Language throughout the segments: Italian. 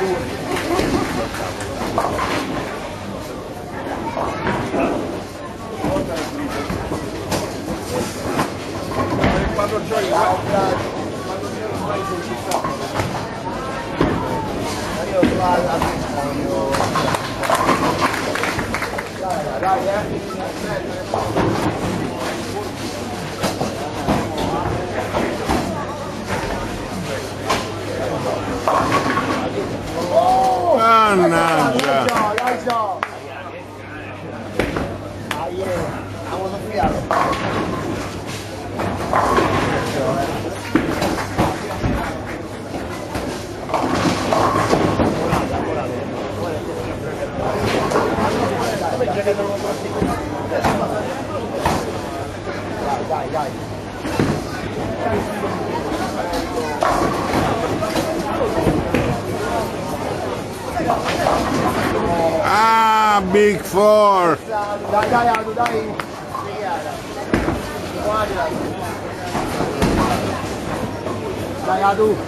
Mannaggia! Ah, Big Four! Dai, Adu!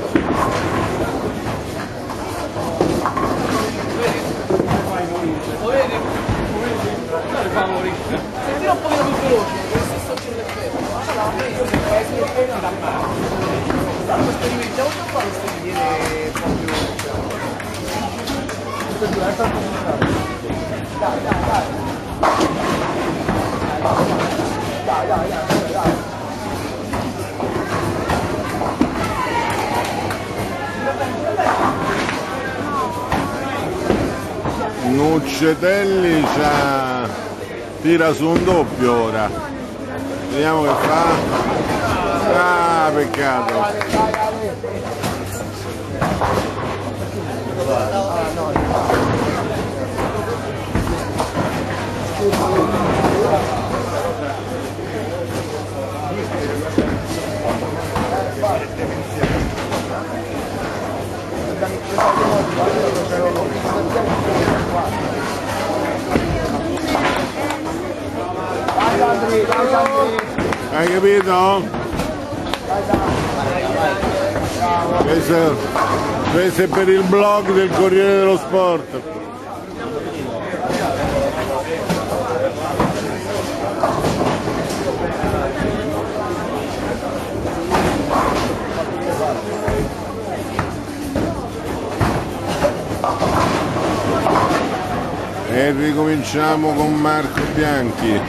Lo vedi? Dai, fa morire. Senti un po' più veloce, questo sto cercando. Sperimentiamo un po' questo che viene proprio. Dai, dai, dai. Dai, dai, dai, dai. Nuccetelli tira su un doppio ora. Vediamo che fa. Ah, peccato. Hai capito? Questo è per il blog del Corriere dello Sport. E ricominciamo con Marco Bianchi.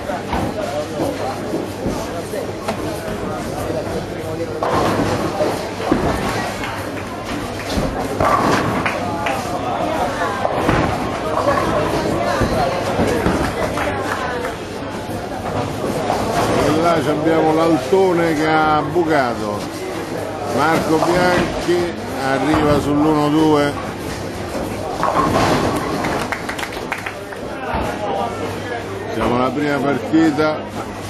E là abbiamo l'Altone che ha bucato. Marco Bianchi arriva sull'1-2. Siamo alla prima partita.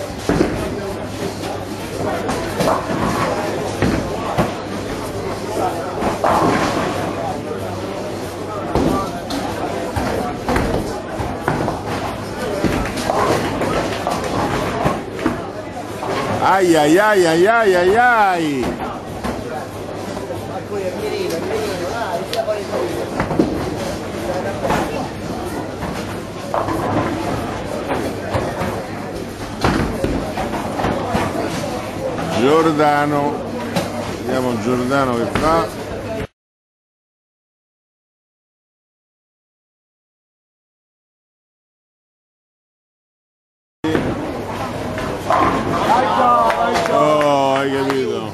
Ai ai ai ai ai ai ai. Giordano, vediamo Giordano che fa. Oh, hai capito?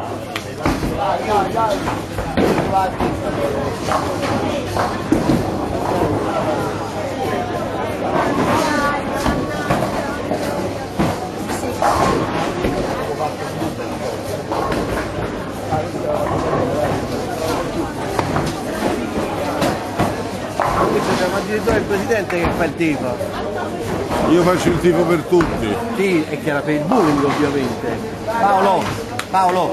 Siamo addirittura il presidente che fa il tifo. Io faccio il tifo per tutti. Sì, è che era per il bullying ovviamente. Paolo, Paolo.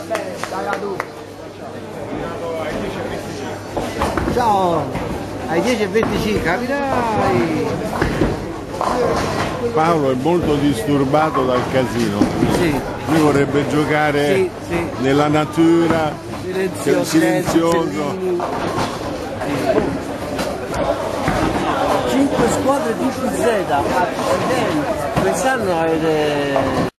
Ciao, ai 10:25 capirai. Paolo è molto disturbato dal casino. Sì. Lui vorrebbe giocare sì. nella natura, silenzioso. squadre DPZ, accidenti, quest'anno avete...